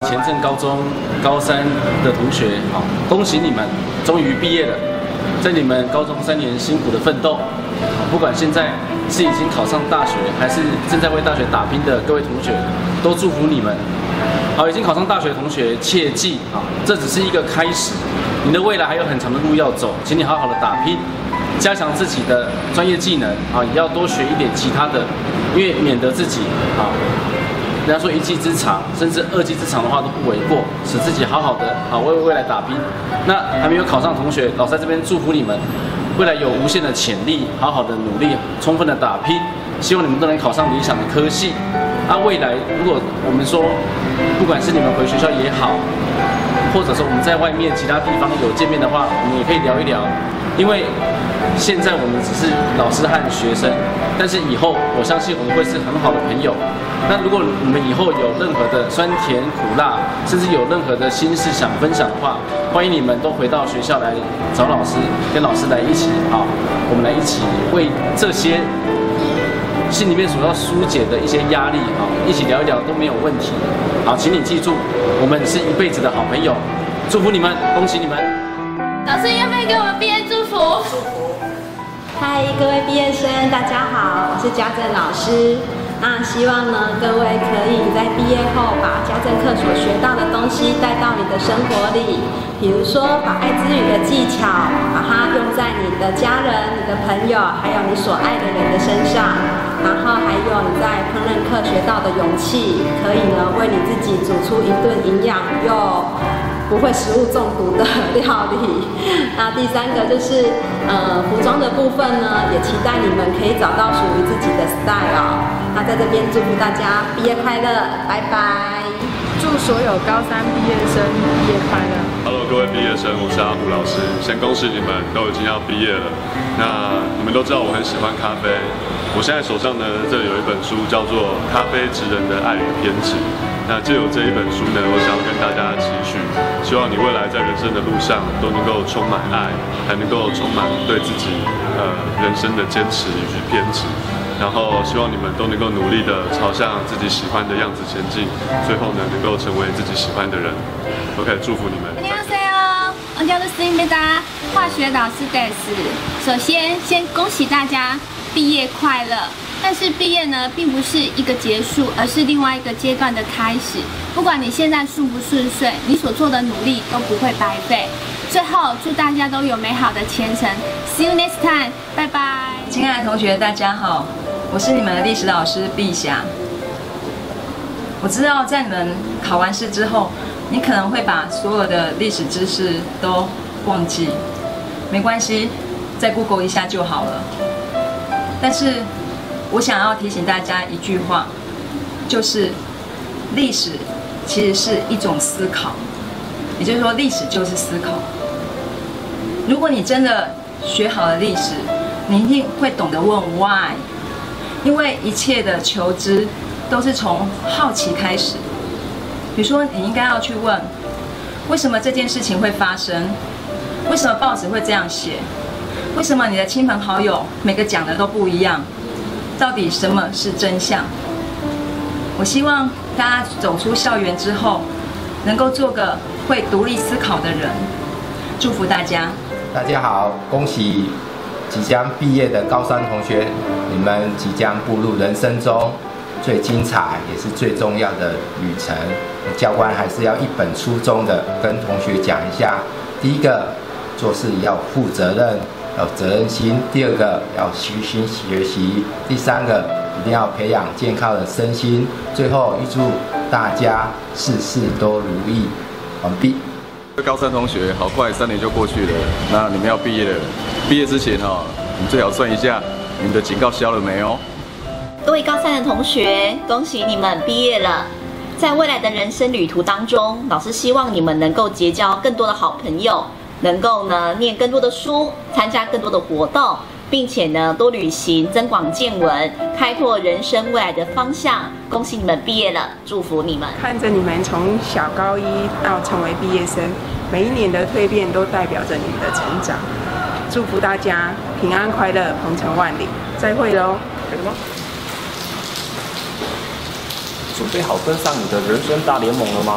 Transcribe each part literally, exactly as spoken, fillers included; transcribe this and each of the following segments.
前镇高中高三的同学，好，恭喜你们终于毕业了。在你们高中三年辛苦的奋斗，不管现在是已经考上大学，还是正在为大学打拼的各位同学，都祝福你们。好，已经考上大学的同学，切记啊，这只是一个开始，你的未来还有很长的路要走，请你好好的打拼，加强自己的专业技能啊，也要多学一点其他的，因为免得自己啊。人家说一技之长，甚至二技之长的话都不为过，使自己好好的啊为未来打拼。那还没有考上的同学，老师在这边祝福你们，未来有无限的潜力，好好的努力，充分的打拼，希望你们都能考上理想的科系。那未来如果我们说，不管是你们回学校也好，或者说我们在外面其他地方有见面的话，我们也可以聊一聊，因为现在我们只是老师和学生，但是以后我相信我们会是很好的朋友。那如果你们以后有任何的酸甜苦辣，甚至有任何的心事想分享的话，欢迎你们都回到学校来找老师，跟老师来一起啊，我们来一起为这些心里面所要疏解的一些压力啊，一起聊一聊都没有问题。好，请你记住，我们是一辈子的好朋友，祝福你们，恭喜你们。 老师要不要给我们毕业祝福？祝福。 嗨，各位毕业生，大家好，我是家政老师。那希望呢，各位可以在毕业后把家政课所学到的东西带到你的生活里，比如说把爱之语的技巧，把它用在你的家人、你的朋友，还有你所爱的人的身上。然后还有你在烹饪课学到的勇气，可以呢为你自己煮出一顿营养又不会食物中毒的料理。那第三个就是呃服装的部分呢，也期待你们可以找到属于自己的 style。那在这边祝福大家毕业快乐，拜拜！ 祝所有高三毕业生毕业快乐。 Hello， 各位毕业生，我是阿虎老师。先恭喜你们都已经要毕业了。那你们都知道我很喜欢咖啡，我现在手上呢，这有一本书叫做《咖啡职人的爱与偏执》。那借由这一本书呢，我想要跟大家期许，希望你未来在人生的路上都能够充满爱，还能够充满对自己呃人生的坚持与偏执。然后希望你们都能够努力的朝向自己喜欢的样子前进，最后呢能够成为自己喜欢的人。OK， 祝福你们。 안녕하세요，我叫做斯宾贝达，化学老师des。首先，先恭喜大家毕业快乐。但是毕业呢，并不是一个结束，而是另外一个阶段的开始。不管你现在顺不顺遂，你所做的努力都不会白费。最后，祝大家都有美好的前程。See you next time， 拜拜。 亲爱的同学，大家好，我是你们的历史老师碧霞。我知道在你们考完试之后，你可能会把所有的历史知识都忘记，没关系，再 Google 一下就好了。但是我想要提醒大家一句话，就是历史其实是一种思考，也就是说，历史就是思考。如果你真的学好了历史，你一定会懂得问 why， 因为一切的求知都是从好奇开始。比如说，你应该要去问，为什么这件事情会发生？为什么报纸会这样写？为什么你的亲朋好友每个讲的都不一样？到底什么是真相？我希望大家走出校园之后，能够做个会独立思考的人。祝福大家！ 大家好，恭喜即将毕业的高三同学，你们即将步入人生中最精彩也是最重要的旅程。教官还是要一本初衷的跟同学讲一下：第一个，做事要负责任。要责任心，第二个要虚心学习，第三个一定要培养健康的身心，最后预祝大家事事都如意。完毕。 高三同学，好快三年就过去了，那你们要毕业了。毕业之前哦，你们最好算一下你们的警告消了没哦。 各位高三的同学，恭喜你们毕业了。在未来的人生旅途当中，老师希望你们能够结交更多的好朋友。能够呢念更多的书，参加更多的活动，并且呢多旅行，增广见闻，开拓人生未来的方向。恭喜你们毕业了，祝福你们！ 看着你们从小高一到成为毕业生，每一年的蜕变都代表着你们的成长。祝福大家平安快乐，鹏程万里！再会喽！可以吗？ 准备好登上你的人生大联盟了吗？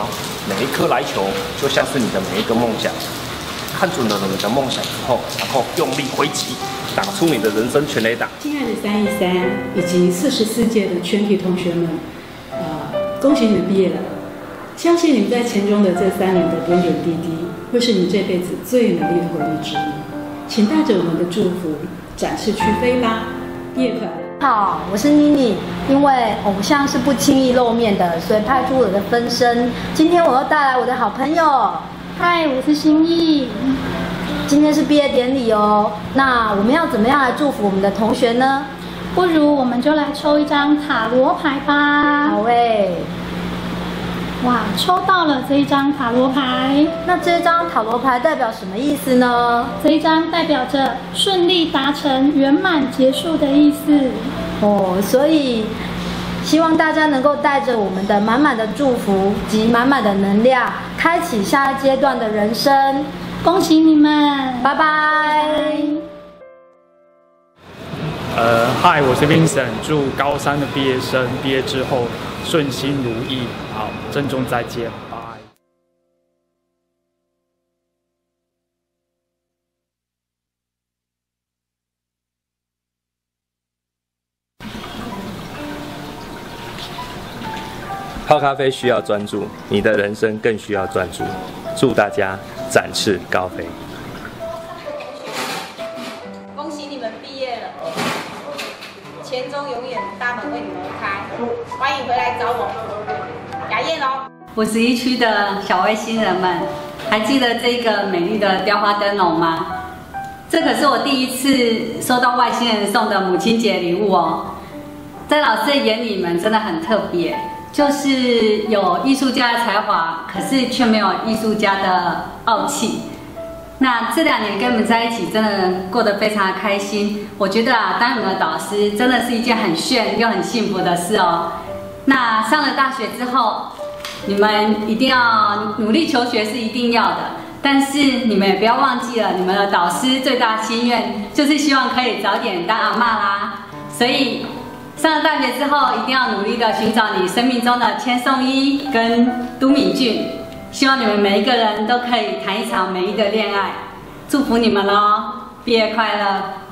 每一颗篮球就像是你的每一个梦想。看准了你的梦想之后，然后用力挥击，打出你的人生全垒打。 亲爱的三一三以及四十四届的全体同学们，呃，恭喜你们毕业了！相信你们在前中的这三年的点点滴滴，会是你这辈子最美丽的回忆之一。请带着我们的祝福，展翅去飞吧！毕业快乐！ 好，我是妮妮。因为偶像是不轻易露面的，所以派出我的分身。今天我又带来我的好朋友。 嗨，我是心意。 今天是毕业典礼哦，那我们要怎么样来祝福我们的同学呢？ 不如我们就来抽一张塔罗牌吧。 好诶。 哇，抽到了这一张塔罗牌。 那这张塔罗牌代表什么意思呢？ 这一张代表着顺利达成、圆满结束的意思。 哦，所以希望大家能够带着我们的满满的祝福及满满的能量，开启下一阶段的人生。 恭喜你们， 拜拜。 呃，嗨，我是 Vincent， 祝高三的毕业生毕业之后顺心如意。好，郑重再见，拜。 泡咖啡需要专注，你的人生更需要专注。祝大家展翅高飞！ 恭喜你们毕业了，前中永远大门为你们开，欢迎回来找我，雅燕哦。 五十一区的小微新人们，还记得这个美丽的雕花灯笼吗？这可是我第一次收到外星人送的母亲节礼物哦。在老师的眼里，你们真的很特别。就是有艺术家的才华，可是却没有艺术家的傲气。那这两年跟你们在一起，真的过得非常的开心。我觉得啊，当你们的导师真的是一件很炫又很幸福的事哦。那上了大学之后，你们一定要努力求学是一定要的，但是你们也不要忘记了，你们的导师最大心愿就是希望可以早点当阿嬷啦。所以上了大学之后，一定要努力的寻找你生命中的千颂伊跟都敏俊。希望你们每一个人都可以谈一场美丽的恋爱，祝福你们喽！毕业快乐！